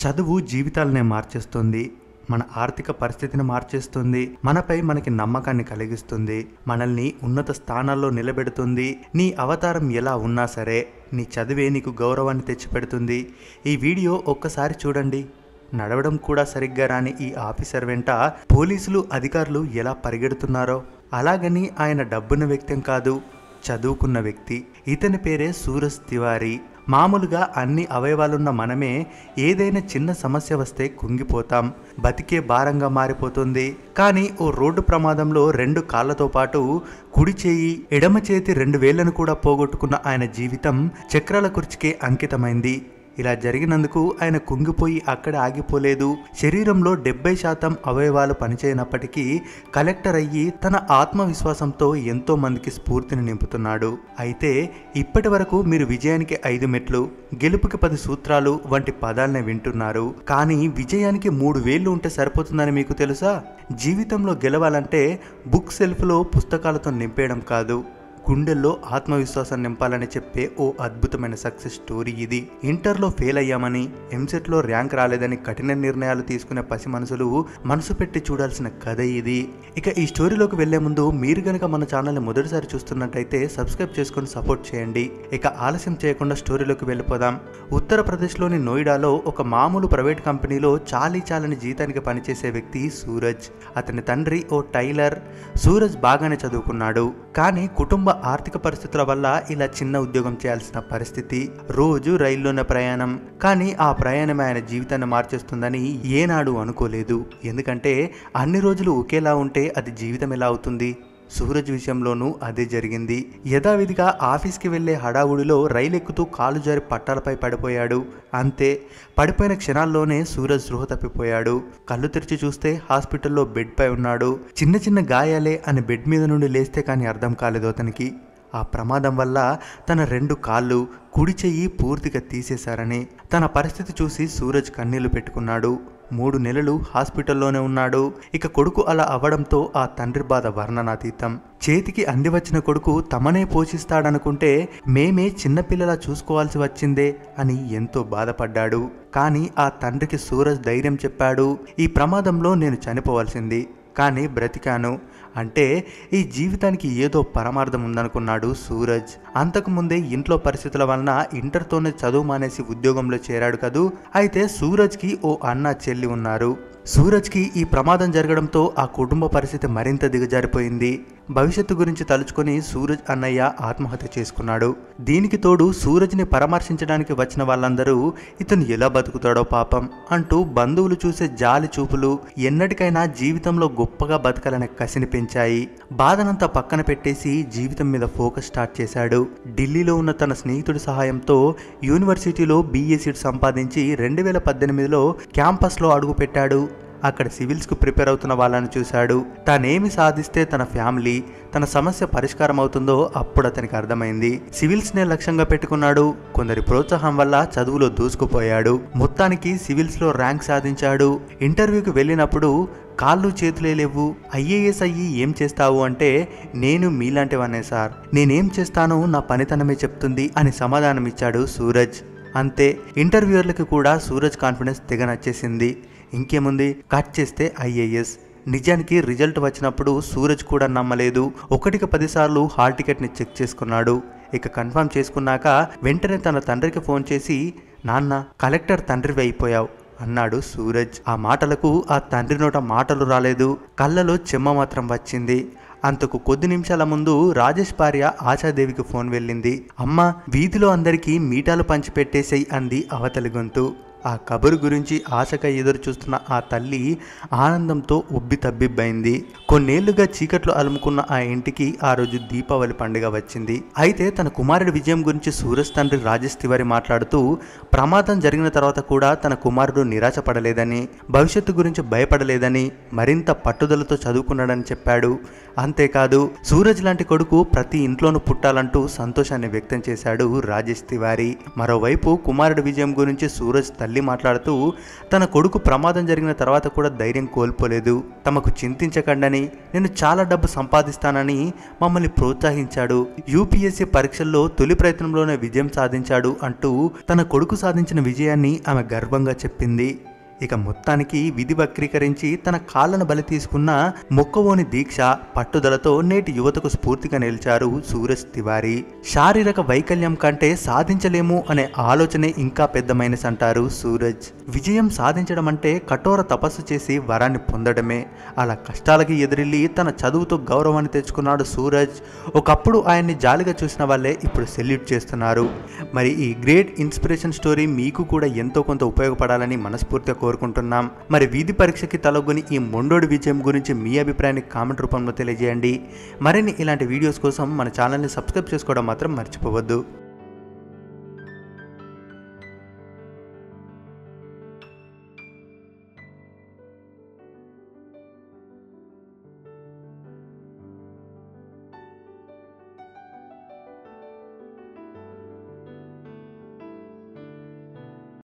చదువు జీవితాలనే మార్చేస్తుంది. మన ఆర్థిక పరిస్థితిని మార్చేస్తుంది. మనపై మనకి నమ్మకాన్ని కలిగిస్తుంది. మనల్ని ఉన్నత స్థానాల్లో నిలబెడుతుంది. నీ అవతారం ఎలా ఉన్నా సరే నీ చదివే నీకు గౌరవాన్ని తెచ్చిపెడుతుంది. ఈ వీడియో ఒక్కసారి చూడండి. నడవడం కూడా సరిగ్గా రాని ఈ ఆఫీసర్ వెంట పోలీసులు అధికారులు ఎలా పరిగెడుతున్నారో. అలాగని ఆయన డబ్బున్న వ్యక్తి కాదు, చదువుకున్న వ్యక్తి. ఇతని పేరే సూరజ్ తివారీ. మామూలుగా అన్ని అవయవాలున్న మనమే ఏదైనా చిన్న సమస్య వస్తే కుంగిపోతాం, బతికే భారంగా మారిపోతుంది. కానీ ఓ రోడ్డు ప్రమాదంలో 2 కాళ్లతో పాటు కుడి చేయి, ఎడమ చేతి 2 వేళ్లను కూడా పోగొట్టుకున్న ఆయన జీవితం చక్రాల కుర్చీకే అంకితమైంది. ఇలా జరిగినందుకు ఆయన కుంగిపోయి అక్కడ ఆగిపోలేదు. శరీరంలో 70% అవయవాలు పనిచేయనప్పటికీ కలెక్టర్ అయ్యి తన ఆత్మవిశ్వాసంతో ఎంతో మందికి స్ఫూర్తిని నింపుతున్నాడు. అయితే ఇప్పటి వరకు మీరు విజయానికి 5 మెట్లు, గెలుపుకి 10 సూత్రాలు వంటి పదాలనే వింటున్నారు. కానీ విజయానికి 3 వేళ్లు ఉంటే సరిపోతుందని మీకు తెలుసా? జీవితంలో గెలవాలంటే బుక్ సెల్ఫ్లో పుస్తకాలతో నింపేయడం కాదు, గుండెల్లో ఆత్మవిశ్వాసం నింపాలని చెప్పే ఓ అద్భుతమైన సక్సెస్ స్టోరీ ఇది. ఇంటర్లో ఫెయిల్ అయ్యామని, ఎంసెట్లో ర్యాంక్ రాలేదని కఠిన నిర్ణయాలు తీసుకునే పసి మనసులు మనసు పెట్టి చూడాల్సిన కథ ఇది. ఇక ఈ స్టోరీలోకి వెళ్లే ముందు మీరు గనక మన ఛానల్ని మొదటిసారి చూస్తున్నట్టయితే సబ్స్క్రైబ్ చేసుకుని సపోర్ట్ చేయండి. ఇక ఆలస్యం చేయకుండా స్టోరీలోకి వెళ్ళిపోదాం. ఉత్తరప్రదేశ్లోని నోయిడాలో ఒక మామూలు ప్రైవేట్ కంపెనీలో చాలని జీతానికి పనిచేసే వ్యక్తి సూరజ్. అతని తండ్రి ఓ టైలర్. సూరజ్ బాగానే చదువుకున్నాడు, కానీ కుటుంబ ఆర్థిక పరిస్థితుల వల్ల ఇలా చిన్న ఉద్యోగం చేయాల్సిన పరిస్థితి. రోజు రైల్లోనే ప్రయాణం. కానీ ఆ ప్రయాణం ఆయన జీవితాన్ని మార్చేస్తుందని ఏనాడు అనుకోలేదు. ఎందుకంటే అన్ని రోజులు ఒకేలా ఉంటే అది జీవితం ఎలా అవుతుంది? సూరజ్ విషయంలోనూ అదే జరిగింది. యథావిధిగా ఆఫీస్కి వెళ్లే హడావుడిలో రైలు ఎక్కుతూ కాలు జారి పట్టాలపై పడిపోయాడు. అంతే, పడిపోయిన క్షణాల్లోనే సూరజ్ స్పృహ తప్పిపోయాడు. కళ్ళు తెరిచి చూస్తే హాస్పిటల్లో బెడ్ పై ఉన్నాడు. చిన్న గాయాలే అని బెడ్ మీద నుండి లేస్తే కానీ అర్థం కాలేదు అతనికి. ఆ ప్రమాదం వల్ల తన 2 కాళ్ళు, కుడి చెయ్యి పూర్తిగా తీసేశారని. తన పరిస్థితి చూసి సూరజ్ కన్నీళ్లు పెట్టుకున్నాడు. 3 నెలలు హాస్పిటల్లోనే ఉన్నాడు. ఇక కొడుకు అలా అవ్వడంతో ఆ తండ్రి బాధ వర్ణనాతీతం. చేతికి అందివచ్చిన కొడుకు తమనే పోషిస్తాడనుకుంటే మేమే చిన్నపిల్లలా చూసుకోవాల్సి వచ్చిందే అని ఎంతో బాధపడ్డాడు. కానీ ఆ తండ్రికి సూరజ్ ధైర్యం చెప్పాడు, ఈ ప్రమాదంలో నేను చనిపోవాల్సింది, కానీ బ్రతికాను అంటే ఈ జీవితానికి ఏదో పరమార్థం ఉందనుకున్నాడు సూరజ్. అంతకుముందే ఇంట్లో పరిస్థితుల వలన ఇంటర్తోనే చదువు మానేసి ఉద్యోగంలో చేరాడు కదూ. అయితే సూరజ్కి ఓ అన్న చెల్లి ఉన్నారు. సూరజ్కి ఈ ప్రమాదం జరగడంతో ఆ కుటుంబ పరిస్థితి మరింత దిగజారిపోయింది. భవిష్యత్తు గురించి తలుచుకొని సూరజ్ అన్నయ్య ఆత్మహత్య చేసుకున్నాడు. దీనికి తోడు సూరజ్ని పరామర్శించడానికి వచ్చిన వాళ్ళందరూ ఇతను ఎలా బతుకుతాడో పాపం అంటూ బంధువులు చూసే జాలి చూపులు ఎన్నటికైనా జీవితంలో గొప్పగా బతకాలనే కసిని పెంచాయి. బాధనంతా పక్కన పెట్టేసి జీవితం మీద ఫోకస్ స్టార్ట్ చేశాడు. ఢిల్లీలో ఉన్న తన స్నేహితుడి సహాయంతో యూనివర్సిటీలో BA సీట్ సంపాదించి 2018లో క్యాంపస్లో అడుగుపెట్టాడు. అక్కడ సివిల్స్కు ప్రిపేర్ అవుతున్న వాళ్ళని చూశాడు. తానేమి సాధిస్తే తన ఫ్యామిలీ, తన సమస్య పరిష్కారం అవుతుందో అప్పుడు అతనికి అర్థమైంది. సివిల్స్నే లక్ష్యంగా పెట్టుకున్నాడు. కొందరి ప్రోత్సాహం వల్ల చదువులో దూసుకుపోయాడు. మొత్తానికి సివిల్స్లో ర్యాంక్ సాధించాడు. ఇంటర్వ్యూకి వెళ్ళినప్పుడు కాళ్ళు చేతులే లేవు, IAS అయ్యి ఏం చేస్తావు అంటే నేను మీలాంటివనే సార్, నేనేం చేస్తానో నా పనితనమే చెప్తుంది అని సమాధానం ఇచ్చాడు సూరజ్. అంతే, ఇంటర్వ్యూయర్లకు కూడా సూరజ్ కాన్ఫిడెన్స్ తెగ నచ్చేసింది. ఇంకేముంది, కట్ చేస్తే IAS. నిజానికి రిజల్ట్ వచ్చినప్పుడు సూరజ్ కూడా నమ్మలేదు. 1కి 10 సార్లు హాల్ టికెట్ని చెక్ చేసుకున్నాడు. ఇక కన్ఫర్మ్ చేసుకున్నాక వెంటనే తన తండ్రికి ఫోన్ చేసి, నాన్న, కలెక్టర్ తండ్రివి అయిపోయావు అన్నాడు సూరజ్. ఆ మాటలకు ఆ తండ్రి నోట మాటలు రాలేదు, కళ్ళలో చెమ్మ మాత్రం వచ్చింది. అంతకు కొద్ది నిమిషాల ముందు రాజేష్ భార్య ఆశాదేవికి ఫోన్ వెళ్ళింది. అమ్మ, వీధిలో అందరికీ మీటాలు పంచిపెట్టేసేయి అంది అవతలి గొంతు. ఆ కబురు గురించి ఆశగా ఎదురు చూస్తున్న ఆ తల్లి ఆనందంతో ఉబ్బి తబ్బిబ్బైంది. కొన్నేళ్లుగా చీకట్లు అలుముకున్న ఆ ఇంటికి ఆ రోజు దీపావళి పండుగ వచ్చింది. అయితే తన కుమారుడి విజయం గురించి సూరజ్ తండ్రి రాజేష్ తివారీ మాట్లాడుతూ ప్రమాదం జరిగిన తర్వాత కూడా తన కుమారుడు నిరాశపడలేదని, భవిష్యత్తు గురించి భయపడలేదని, మరింత పట్టుదలతో చదువుకున్నాడని చెప్పాడు. అంతేకాదు, సూరజ్ లాంటి కొడుకు ప్రతి ఇంట్లోనూ పుట్టాలంటూ సంతోషాన్ని వ్యక్తం చేశాడు రాజేష్ తివారీ. మరోవైపు కుమారుడి విజయం గురించి సూరజ్ తల్లి తల్లి మాట్లాడుతూ తన కొడుకు ప్రమాదం జరిగిన తర్వాత కూడా ధైర్యం కోల్పోలేదు. తమకు చింతించకండని, నేను చాలా డబ్బు సంపాదిస్తానని మమ్మల్ని ప్రోత్సహించాడు. యూపీఎస్సీ పరీక్షల్లో తొలి ప్రయత్నంలోనే విజయం సాధించాడు అంటూ తన కొడుకు సాధించిన విజయాన్ని ఆమె గర్వంగా చెప్పింది. ఇక మొత్తానికి విధి వక్రీకరించి తన కాళ్లను బలి తీసుకున్న మొక్కవోని దీక్ష, పట్టుదలతో నేటి యువతకు స్ఫూర్తిగా నిలిచారు సూరజ్ తివారీ. శారీరక వైకల్యం కంటే సాధించలేము అనే ఆలోచనే ఇంకా పెద్ద మైనస్ అంటారు సూరజ్. విజయం సాధించడం అంటే కఠోర తపస్సు చేసి వరాన్ని పొందడమే. అలా కష్టాలకి ఎదురెళ్లి తన చదువుతో గౌరవాన్ని తెచ్చుకున్నాడు సూరజ్. ఒకప్పుడు ఆయన్ని జాలిగా చూసిన వాళ్ళే ఇప్పుడు సెల్యూట్ చేస్తున్నారు. మరి ఈ గ్రేట్ ఇన్స్పిరేషన్ స్టోరీ మీకు కూడా ఎంతో కొంత ఉపయోగపడాలని మనస్ఫూర్తిగా కోరుకుంటున్నాం. మరి వీధి పరీక్షకి తలొగ్గుని ఈ మొండోడి విజయం గురించి మీ అభిప్రాయాన్ని కామెంట్ రూపంలో తెలియజేయండి. మరిన్ని ఇలాంటి వీడియోస్ కోసం మన ఛానల్ని సబ్స్క్రైబ్ చేసుకోవడం మాత్రం మర్చిపోవద్దు.